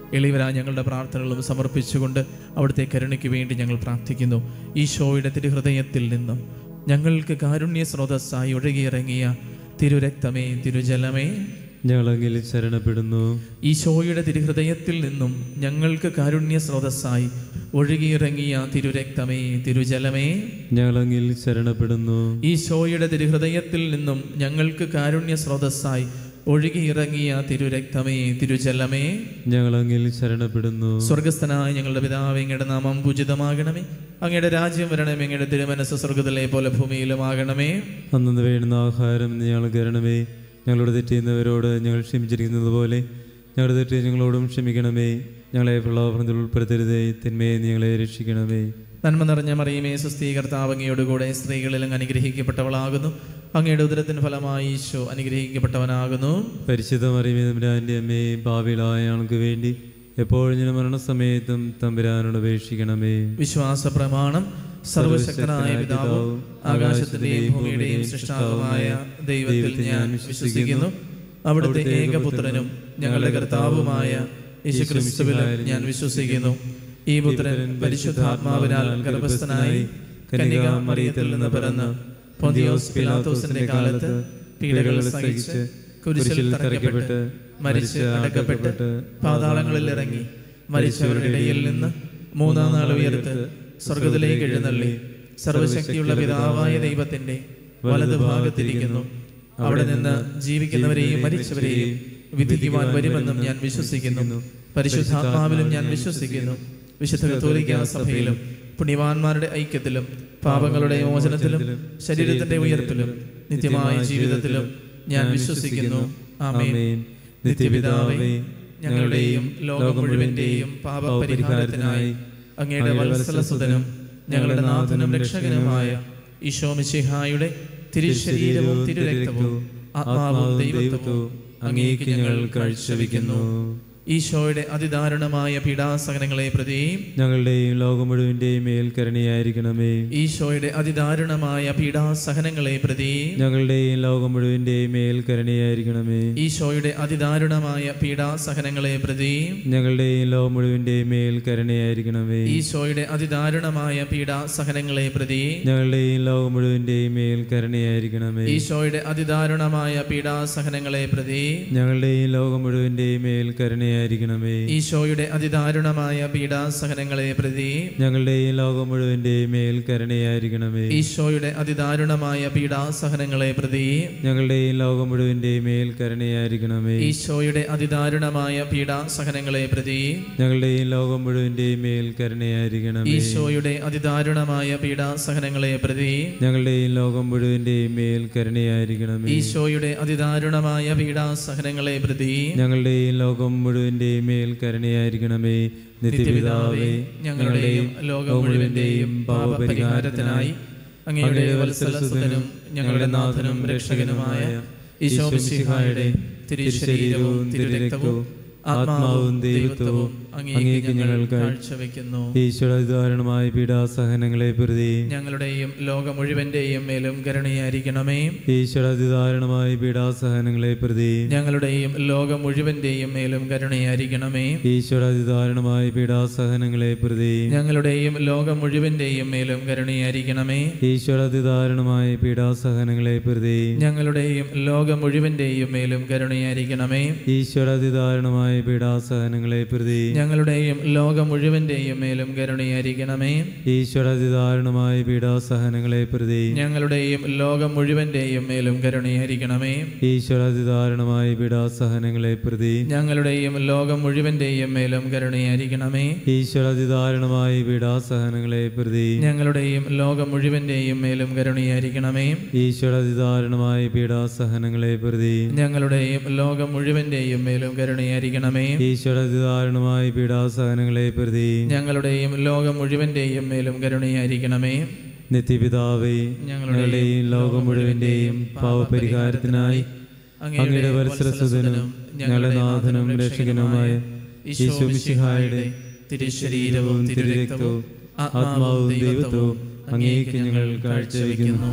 എളിയവരായ ഞങ്ങളുടെ പ്രാർത്ഥനകളും സമർപ്പിച്ചുകൊണ്ട് അവിടുത്തെ കരുണയ്ക്ക് വേണ്ടി ഞങ്ങൾ പ്രാർത്ഥിക്കുന്നു. ഈശോയുടെ തിരുഹൃദയത്തിൽ നിന്നും ഞങ്ങൾക്ക് കാരുണ്യ സ്രോതസ്സായി ഒഴുകിയിറങ്ങിയ തിരുരക്തമേ, തിരുജലമേ, ഞങ്ങളങ്ങിൽ ശരണപ്പെടുന്നു. ഈശോയുടെ തിരുഹൃദയത്തിൽ നിന്നും ഞങ്ങൾക്ക് കാരുണ്യ സ്രോതസ്സായി ഒഴുകിയിറങ്ങിയ തിരുരക്തമേ, തിരുജലമേ, ഞങ്ങളങ്ങിൽ ശരണപ്പെടുന്നു. ഈശോയുടെ തിരുഹൃദയത്തിൽ നിന്നും ഞങ്ങൾക്ക് കാരുണ്യ സ്രോതസ്സായി ഒഴുകിയിറങ്ങിയ തിരുരക്തമേ, തിരുജലമേ, ഞങ്ങളങ്ങിൽ ശരണപ്പെടുന്നു. സ്വർഗസ്ഥനായ ഞങ്ങളുടെ പിതാവേ, അങ്ങയുടെ നാമം പൂജിതമാകണമേ. അങ്ങയുടെ രാജ്യം വരണമേ. അങ്ങയുടെ തിരുമനസ്സ് സ്വർഗത്തിലെ പോലെ ഭൂമിയിലുമാകണമേ. അന്നു വേണ്ടുന്ന ആഹാരം ഞങ്ങൾക്ക് തരണമേ. ഞങ്ങളോട് തെറ്റിയുന്നവരോട് ഞങ്ങൾ ക്ഷമിച്ചിരിക്കുന്നത് പോലെ ഞങ്ങളുടെ തെറ്റി ഞങ്ങളോടും ക്ഷമിക്കണമേ. ഞങ്ങളെ പ്രലോഭനത്തിൽ ഉൾപ്പെടുത്തരുതേ, തിന്മയെ ഞങ്ങളെ രക്ഷിക്കണമേ. നന്മ നിറഞ്ഞ മറിയമേ, സ്വസ്തി, കർത്താവ് അങ്ങയോടുകൂടെ സ്ത്രീകളിലും അനുഗ്രഹിക്കപ്പെട്ടവളാകുന്നു. അങ്ങയുടെ ഉദരത്തിന് ഫലമായി ഈശോ അനുഗ്രഹിക്കപ്പെട്ടവനാകുന്നു. പരിശുദ്ധ മറിയമേ, തമ്പുരാന്റെ അമ്മേ, പാപികളായ ഞങ്ങൾക്ക് വേണ്ടി എപ്പോഴും ഞാൻ മരണസമയത്തും തമ്പുരാനോട് അപേക്ഷിക്കണമേ. വിശ്വാസ പ്രമാണം. സർവശക്തനായ പിതാവും ആകാശത്തിന്റെയും ഭൂമിയുടെയും സൃഷ്ടാവുമായ ദൈവത്തിൽ ഞാൻ വിശ്വസിക്കുന്നു. അവിടുത്തെ ഏകപുത്രനും ഞങ്ങളുടെ കർത്താവുമായ യേശുക്രിസ്തുവിൽ ഞാൻ വിശ്വസിക്കുന്നു. ഈ പുത്രൻ പരിശുദ്ധാത്മാവിനാൽ ഗർഭസ്ഥനായി കന്യകാമറിയത്തിൽ നിന്ന് പിറന്ന് പൊന്തിയോസ് പിലാത്തോസിന്റെ കാലത്ത് പീഡകൾ സഹിച്ച് കുരിശിൽ തറയ്ക്കപ്പെട്ട് മരിച്ച് അടക്കപ്പെട്ട് പാതാളങ്ങളിൽ ഇറങ്ങി മരിച്ചവരുടെ ഇടയിൽ നിന്ന് മൂന്നാം നാൾ ഉയർത്ത് സ്വർഗത്തിലേക്ക് എഴുന്നള്ളി സർവശക്തിയുള്ള പിതാവായ ദൈവത്തിന്റെ വലതുഭാഗത്തിരിക്കുന്നു. അവിടെ നിന്ന് ജീവിക്കുന്നവരെയും മരിച്ചവരെയും വിധിക്കുവാൻ വരുമെന്നും ഞാൻ വിശ്വസിക്കുന്നു. പരിശുദ്ധാത്മാവിലും ഞാൻ വിശ്വസിക്കുന്നു. വിശുദ്ധ കത്തോലിക്കാ സഭയിലും പുണ്യവാന്മാരുടെ ഐക്യത്തിലും പാപങ്ങളുടെ മോചനത്തിലും ശരീരത്തിന്റെ ഉയർപ്പിലും നിത്യമായ ജീവിതത്തിലും ഞാൻ വിശ്വസിക്കുന്നു. ആമേൻ. നിത്യപിതാവേ, ഞങ്ങളുടെയും ലോകം മുഴുവന്റെയും പാപപരിഹാരത്തിനായി അങ്ങയുടെ വത്സലസുതനും ഞങ്ങളുടെ നാഥനും രക്ഷകനുമായ ഈശോ മിശിഹായുടെ തിരുശരീരവും തിരുരക്തവും ആത്മാവും ദൈവത്വവും അങ്ങേക്ക് ഞങ്ങൾ കാഴ്ചവെക്കുന്നു. ഈശോയുടെ അതിദാരുണമായ പീഡാസഹനങ്ങളെ പ്രതി ഞങ്ങളുടെയും ലോകം മുഴുവന്റെയും മേൽ കരുണയായിരിക്കണമേ. ഈശോയുടെ അതിദാരുണമായ പീഡാസഹനങ്ങളെ പ്രതി ഞങ്ങളുടെയും ലോകം മുഴുവന്റെയും മേൽ കരുണയായിരിക്കണമേ. ഈശോയുടെ അതിദാരുണമായ പീഡാസഹനങ്ങളെ പ്രതി ഞങ്ങളുടെയും ലോകം മുഴുവന്റെയും മേൽ കരുണയായിരിക്കണമേ. ഈശോയുടെ അതിദാരുണമായ പീഡാസഹനങ്ങളെ പ്രതി ഞങ്ങളുടെയും ലോകം മുഴുവന്റെയും മേൽ കരുണയായിരിക്കണമേ. ഈശോയുടെ അതിദാരുണമായ പീഡാസഹനങ്ങളെ പ്രതി ഞങ്ങളുടെയും ലോകം മുഴുവന്റെയും മേൽ കരുണയായിരിക്കണമേ. ഈശോയുടെ അതിദാരുണമായ പീഡാസഹനങ്ങളെ പ്രതി ഞങ്ങളുടെയും ലോകം മുഴുവന്റെയും മേൽ കരുണയായിരിക്കണമേ. ഈശോയുടെ അതിദാരുണമായ പീഡാസഹനങ്ങളെ പ്രതി ഞങ്ങളുടെയും ലോകം മുഴുവന്റെയും മേൽ കരുണയായിരിക്കണമേ. ഈശോയുടെ അതിദാരുണമായ പീഡാസഹനങ്ങളെ പ്രതി ഞങ്ങളുടെയും ലോകം മുഴുവന്റെയും മേൽ കരുണയായിരിക്കണമേ. ഈശോയുടെ അതിദാരുണമായ പീഡാസഹനങ്ങളെ പ്രതി ഞങ്ങളുടെയും ലോകം മുഴുവന്റെയും മേൽ കരുണയായിരിക്കണമേ. ഈശോയുടെ അതിദാരുണമായ പീഡാസഹനങ്ങളെ പ്രതി ഞങ്ങളുടെയും ലോകം മുഴുവന്റെയും മേൽ കരുണയായിരിക്കണമേ. നിത്യപിതാവേ, ഞങ്ങളുടെയും ലോകം മുഴുവന്റെയും പാപപരിഹാരത്തിനായി അങ്ങയുടെ വത്സലസുതനും ഞങ്ങളുടെ നാഥനും രക്ഷകനുമായ ഈശോ മിശിഹായുടെ തിരുശരീരവും തിരുരക്തവും ആത്മാവും ദൈവത്വവും അങ്ങേക്ക് ഞങ്ങൾ കാഴ്ചവെക്കുന്നു. ഈശോയുടെ അതിദാരുണമായ പീഡാസഹനങ്ങളെ പ്രതി ഞങ്ങളുടെയും ലോകം മുഴുവന്റെയും മേലും കരുണയായിരിക്കണമേ. ഈശോയുടെ അതിദാരുണമായ പീഡാസഹനങ്ങളെ പ്രതി ഞങ്ങളുടെയും ലോകം മുഴുവന്റെയും മേലും കരുണയായിരിക്കണമേ. ഈശോയുടെ അതിദാരുണമായ പീഡാസഹനങ്ങളെ പ്രതി ഞങ്ങളുടെയും ലോകം മുഴുവന്റെയും മേലും കരുണയായിരിക്കണമേ. ഈശോയുടെ അതിദാരുണമായ പീഡാസഹനങ്ങളെ പ്രതി ഞങ്ങളുടെയും ലോകം മുഴുവന്റെയും മേലും കരുണയായിരിക്കണമേ. ഈശോയുടെ അതിദാരുണമായ പീഡാസഹനങ്ങളെ പ്രതി ഞങ്ങളുടെയും ലോകം മുഴുവന്റെയും മേലും കരുണയായിരിക്കണമേ. ഈശോയുടെ അതിദാരുണമായ പീഡാസഹനങ്ങളെ പ്രതി ഞങ്ങളുടെയും ലോകം മുഴുവന്റെയും മേലും കരുണയായിരിക്കണമേ. ഈശോയുടെ അതിദാരുണമായ പീഡാസഹനങ്ങളെ പ്രതി ഞങ്ങളുടെയും ലോകം മുഴുവന്റെയും മേലും കരുണയായിരിക്കണമേ. ഈശോയുടെ അതിദാരുണമായ പീഡാസഹനങ്ങളെ പ്രതി ഞങ്ങളുടെയും ലോകം മുഴുവന്റെയും മേലും കരുണയായിരിക്കണമേ. ഈശോയുടെ അതിദാരുണമായ പീഡാസഹനങ്ങളെ പ്രതി ഞങ്ങളുടെയും ലോകം മുഴുവന്റെയും മേലും കരുണയായിരിക്കണമേ. ഈശോയുടെ അതിദാരുണമായ പീഡാസഹനങ്ങളെ പ്രതി ഞങ്ങളുടെയും ലോകം മുഴുവന്റെയും മേലും കരുണയായിരിക്കണമേ. നിത്യപിതാവേ, ഞങ്ങളുടെയും ലോകം മുഴുവന്റെയും പാപപരിഹാരത്തിനായി അങ്ങയുടെ വത്സലസുതനും ഞങ്ങളുടെ നാഥനും രക്ഷകനുമായ ഈശോ മിശിഹായുടെ തിരുശരീരവും തിരുരക്തവും ആത്മാവും ദൈവത്വവും അങ്ങേക്ക് ഞങ്ങൾ കാഴ്ചവെക്കുന്നു.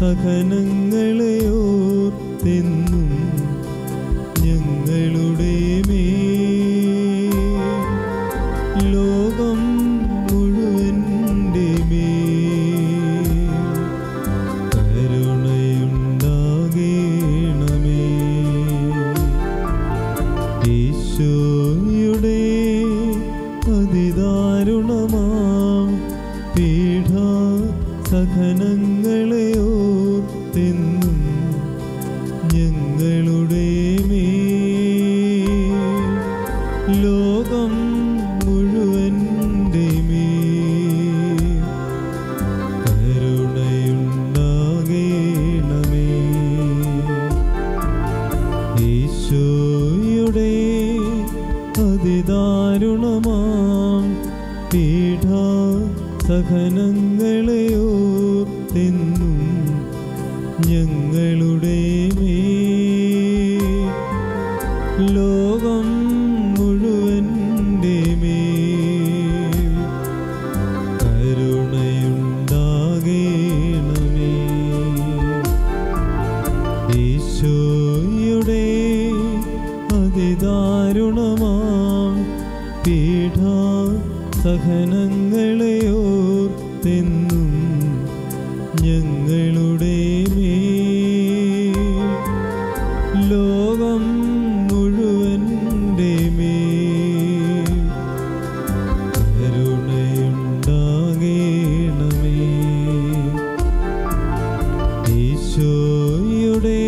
സഹനങ്ങളെ ഓർത്തെന്നും ഞങ്ങളുടെ മേൽ ലോകം മുഴുവൻ്റെ മേൽ കരുണയുണ്ടാകേണമേ. ഈശോയുടെ അതിദാരുണമാം പീഡാ സഹനങ്ങളെ ഓർത്തെന്നും ഞങ്ങളുടെ മേൽ ലോകം മുഴുവൻ്റെ മേൽ കരുണയുണ്ടാകേണമേ. ഈശോയുടെ അതിദാരുണമാം പീഡാ സഹനങ്ങളെ ഓർത്തെന്നും ഞങ്ങളുടെ മേൽ ലോകം മുഴുവൻ്റെ മേൽ കരുണയുണ്ടാകേണമേ. ഈശോയുടെ അതിദാരുണമാം പീഡാ സഹനങ്ങളെ ഓർത്തെന്നും ഞങ്ങളുടെ മേൽ ലോകം മുഴുവൻ്റെ മേൽ കരുണയുണ്ടാകേണമേ. ഈശോയുടെ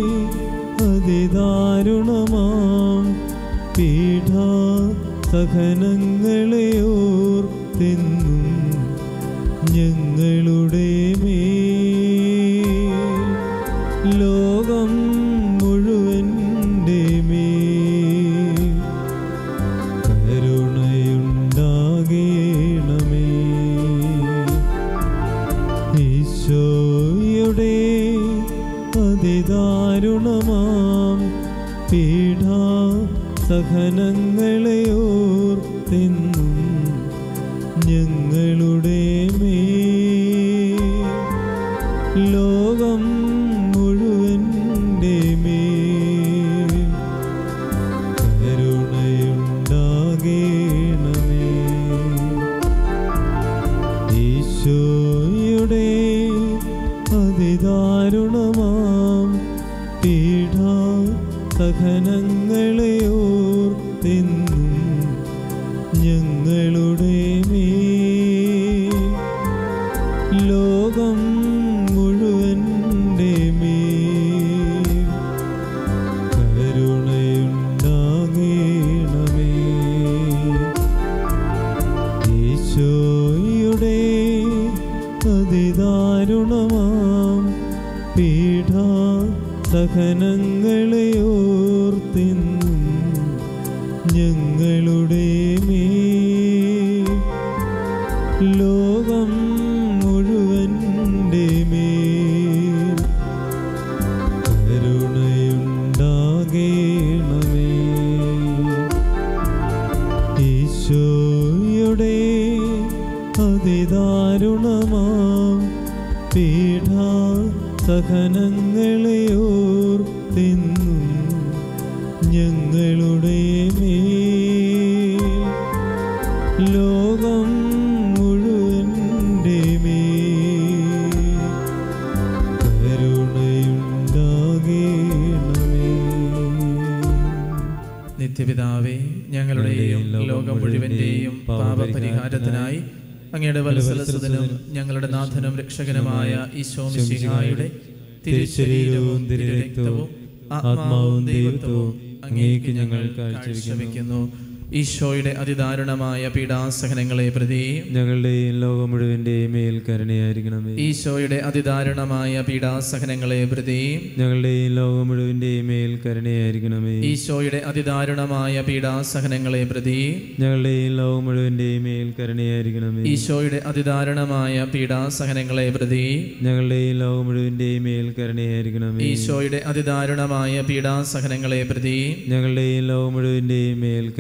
അതിദാരുണമാം പീഡാ സഹനങ്ങളെ ഓർത്തെന്നും ഞങ്ങളുടെ മേൽ ലോകം മുഴുവൻ്റെ മേൽ കരുണയുണ്ടാകേണമേ. ഈശോയുടെ അതിദാരുണമാം പീഡാ സഹനങ്ങളെ ഓർത്തെന്നും ഞങ്ങളുടെ മേൽ ലോകം മുഴുവൻ്റെ മേൽ കരുണയുണ്ടാകേണമേ. ഈശോയുടെ അതിദാരുണമാം പീഡാ സഹനങ്ങളെ ഓർത്തെന്നും ഞങ്ങളുടെ മേൽ ലോകം മുഴുവൻ്റെ മേൽ കരുണയുണ്ടാകേണമേ. ഈശോയുടെ അതിദാരുണമാം പീഡാ സഹനങ്ങളെ ഓർത്തെന്നും ഞങ്ങളുടെ മേൽ ലോകം മുഴുവൻ്റെ മേൽ കരുണയുണ്ടാകേണമേ. ഈശോയുടെ അതിദാരുണമാം പീഡാ സഹനങ്ങളെ ഓർത്തെന്നും ഞങ്ങളുടെ മേൽ ലോകം മുഴുവൻ്റെ മേൽ കരുണയുണ്ടാകേണമേ. നിത്യപിതാവേ, ഞങ്ങളുടെയും ലോകം മുഴുവൻ്റെയും പാപപരിഹാരത്തിനായി അങ്ങയുടെ വത്സലസുതനും ഞങ്ങളുടെ നാഥനും രക്ഷകനുമായ ഈശോ മിശിഹായുടെ തിരുശരീരവും തിരുരക്തവും ആത്മാവും ദൈവത്വവും അങ്ങേക്ക് ഞങ്ങൾ കാഴ്ചവെക്കുന്നു. ഈശോയുടെ അതിദാരുണമായ പീഡാസഹനങ്ങളെ പ്രതി ഞങ്ങളുടെയും ലോകം മുഴുവൻ്റെയും മേൽ കരുണയായിരിക്കണമേ. ഈശോയുടെ അതിദാരുണമായ പീഡാസഹനങ്ങളെ പ്രതി ഞങ്ങളുടെയും ലോകം മുഴുവൻ്റെയും മേൽ കരുണയായിരിക്കണമേ. ഈശോയുടെ അതിദാരുണമായ പീഡാസഹനങ്ങളെ പ്രതി ഞങ്ങളുടെയും ലോകം മുഴുവൻ്റെയും മേൽ കരുണയായിരിക്കണമേ. ഈശോയുടെ അതിദാരുണമായ പീഡാസഹനങ്ങളെ പ്രതി ഞങ്ങളുടെയും ലോകം മുഴുവൻ്റെയും മേൽ കരുണയായിരിക്കണമേ. ഈശോയുടെ അതിദാരുണമായ പീഡാസഹനങ്ങളെ പ്രതി ഞങ്ങളുടെയും ലോകം മുഴുവൻ്റെയും മേൽ കരുണയായിരിക്കണമേ.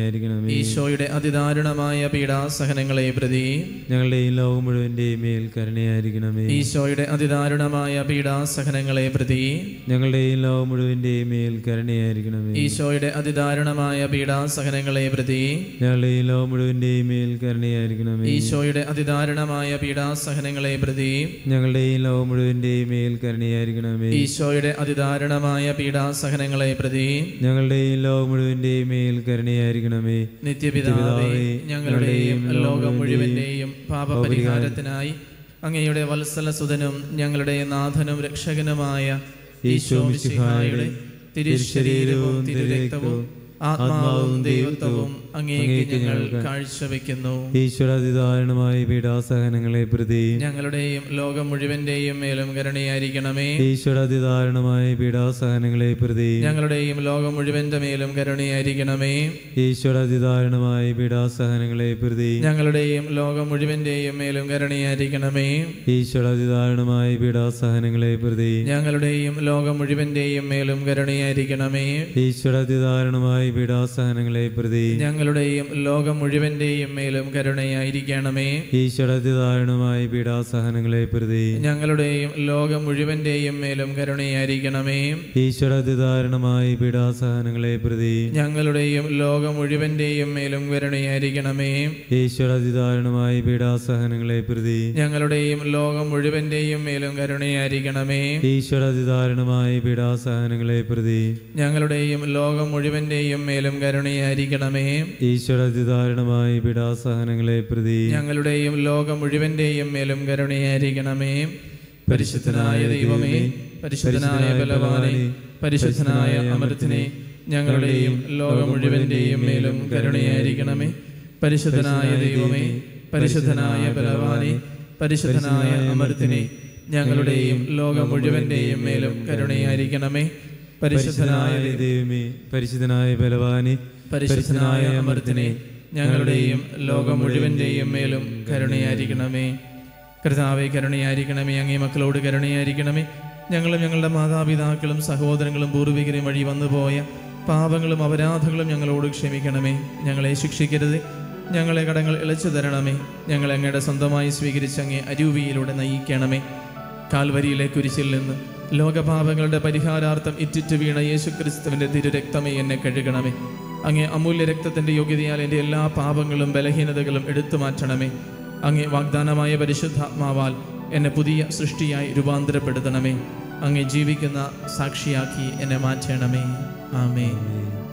കരുണയായിരിക്കണമേ. ഈശോയുടെ അതിദാരുണമായ പീഡാസഹനങ്ങളെ പ്രതി ഞങ്ങളുടെയും ലോകം മുഴുവൻ്റെയും മേൽ കരുണയായിരിക്കണമേ. ഈശോയുടെ അതിദാരുണമായ പീഡാസഹനങ്ങളെ പ്രതി ഞങ്ങളുടെയും ലോകം മുഴുവൻ്റെയും മേൽ കരുണയായിരിക്കണമേ. ഈശോയുടെ അതിദാരുണമായ പീഡാസഹനങ്ങളെ പ്രതി ഞങ്ങളുടെയും ലോകം മുഴുവൻ്റെയും മേൽ കരുണയായിരിക്കണമേ. ഈശോയുടെ അതിദാരുണമായ പീഡാസഹനങ്ങളെ പ്രതി ഞങ്ങളുടെയും ലോകം മുഴുവൻ്റെയും മേൽ കരുണയായിരിക്കണമേ. ഈശോയുടെ അതിദാരുണമായ പീഡാസഹനങ്ങളെ പ്രതി ഞങ്ങളുടെയും ലോകം മുഴുവൻ്റെയും മേൽ കരുണയായിരിക്കണമേ. നിത്യപിതാവേ, ഞങ്ങളുടെയും ലോകം മുഴുവന്റെയും പാപപരിഹാരത്തിനായി അങ്ങയുടെ വത്സലസുതനും ഞങ്ങളുടെ നാഥനും രക്ഷകനുമായ ഈശോ മിശിഹായുടെ തിരുശരീരവും തിരുരക്തവും ആത്മാവും ദൈവത്വവും അങ്ങേക്ക് ഞങ്ങൾ കാഴ്ചവെക്കുന്നു. ഈശ്വര അതിദാരുണമായ പീഡാസഹനങ്ങളെ പ്രതി ഞങ്ങളുടെയും ലോകം മുഴുവന്റെയും മേലും കരുണയായിരിക്കണമേ. ഈശ്വര അതിദാരുണമായ പീഡാസഹനങ്ങളെ പ്രതി ഞങ്ങളുടെയും ലോകം മുഴുവന്റെ മേലും കരുണയായിരിക്കണമേ. ഈശ്വര അതിദാരുണമായ പീഡാസഹനങ്ങളെ പ്രതി ഞങ്ങളുടെയും ലോകം മുഴുവന്റെയും മേലും കരുണയായിരിക്കണമേ. ഈശ്വര അതിദാരുണമായ പീഡാസഹനങ്ങളെ പ്രതി ഞങ്ങളുടെയും ലോകം മുഴുവന്റെയും മേലും കരുണയായിരിക്കണമേ. ഈശ്വര അതിദാരുണമായ പീഡാസഹനങ്ങളെ പ്രതി ഞങ്ങളുടെയും ലോകം മുഴുവന്റെയും മേലും കരുണയായിരിക്കണമേ. ഈശ്വര അതിദാരുണമായ പീഡാസഹനങ്ങളെ പ്രതി ഞങ്ങളുടെയും ലോകം മുഴുവന്റെയും മേലും കരുണയായിരിക്കണമേ. ഈശ്വര അതിദാരുണമായ പീഡാസഹനങ്ങളെ പ്രതി ഞങ്ങളുടെയും ലോകം മുഴുവന്റെയും മേലും കരുണയായിരിക്കണമേ. ഈശ്വര അതിദാരുണമായ പീഡാസഹനങ്ങളെ പ്രതി ഞങ്ങളുടെയും ലോകം മുഴുവന്റെയും മേലും കരുണയായിരിക്കണമേ. ഈശ്വര അതിദാരുണമായ പീഡാസഹനങ്ങളെ പ്രതി ഞങ്ങളുടെയും ലോകം മുഴുവന്റെയും മേലും കരുണയായിരിക്കണമേ. ഈശ്വര അതിദാരുണമായ പീഡാസഹനങ്ങളെ പ്രതി ഞങ്ങളുടെയും ലോകം മുഴുവന്റെയും മേലും കരുണയായിരിക്കണമേ. പരിശുദ്ധനായ ദൈവമേ, പരിശുദ്ധനായ ബലവാനേ, പരിശുദ്ധനായ അമൃതനെ, ഞങ്ങളുടെയും ലോകം മുഴുവന്റെയും മേലും കരുണയായിരിക്കണമേ. പരിശുദ്ധനായ ദൈവമേ, പരിശുദ്ധനായ ബലവാനേ, പരിശുദ്ധനായ അമൃതനെ, ഞങ്ങളുടെയും ലോകം മുഴുവന്റെയും മേലും കരുണയായിരിക്കണമേ. പരിശുദ്ധനായ ദൈവമേ, പരിശുദ്ധനായ ബലവാനേ, പരിശുദ്ധനായ അമൃതനെ, ഞങ്ങളുടെയും ലോകം മുഴുവന്റെയും മേലും കരുണയായിരിക്കണമേ. കർത്താവേ, കരുണയായിരിക്കണമേ. അങ്ങേ മക്കളോട് കരുണയായിരിക്കണമേ. ഞങ്ങളും ഞങ്ങളുടെ മാതാപിതാക്കളും സഹോദരങ്ങളും പൂർവികരും വഴി വന്നുപോയ പാപങ്ങളും അപരാധങ്ങളും ഞങ്ങളോട് ക്ഷമിക്കണമേ. ഞങ്ങളെ ശിക്ഷിക്കരുത്, ഞങ്ങളെ കടങ്ങൾ ഇളച്ചു തരണമേ. ഞങ്ങളെ അങ്ങയുടെ സ്വന്തമായി സ്വീകരിച്ച് അങ്ങേ അരൂപിയിലൂടെ നയിക്കണമേ. കാൽവരിയിലെ കുരിശിൽ നിന്ന് ലോകപാപങ്ങളുടെ പരിഹാരാർത്ഥം ഇറ്റിറ്റ് വീണ യേശുക്രിസ്തുവിൻ്റെ തിരുരക്തമേ എന്നെ കഴുകണമേ. അങ്ങേ അമൂല്യ രക്തത്തിൻ്റെ യോഗ്യതയാൽ എൻ്റെ എല്ലാ പാപങ്ങളും ബലഹീനതകളും എടുത്തു മാറ്റണമേ. അങ്ങേ വാഗ്ദാനമായ പരിശുദ്ധാത്മാവാൽ എന്നെ പുതിയ സൃഷ്ടിയായി രൂപാന്തരപ്പെടുത്തണമേ. അങ്ങേ ജീവിക്കുന്ന സാക്ഷിയാക്കി എന്നെ മാറ്റണമേ. ആമേൻ.